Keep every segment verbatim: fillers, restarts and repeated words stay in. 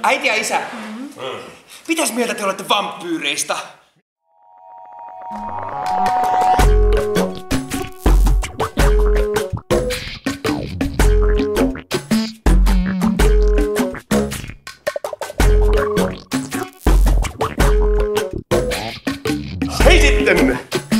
Äiti ja isä, mm-hmm. mitäs mieltä te olette vampyyreistä? Hei sitten!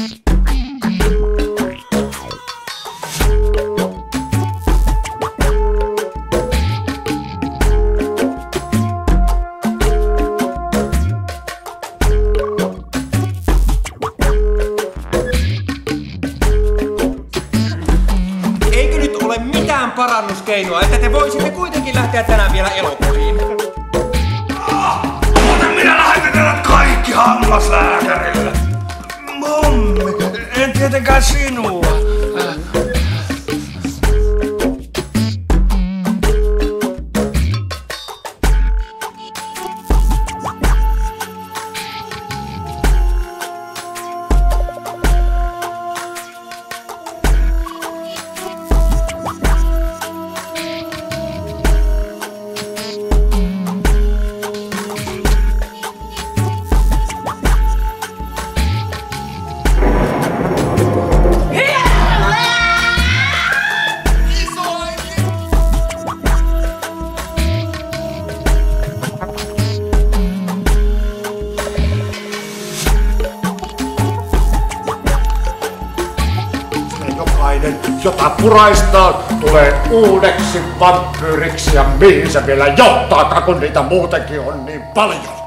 Eikö nyt ole mitään parannuskeinoa, että te voisitte kuitenkin lähteä tänään vielä elokuviin? Muuten minä lähetetään kaikki hammaslääkärille. Mummi, en tietenkään sinua. Jokainen, jota puraistaan, tulee uudeksi vampyyriksi ja mihin se vielä johtaa, kun niitä muutenkin on niin paljon.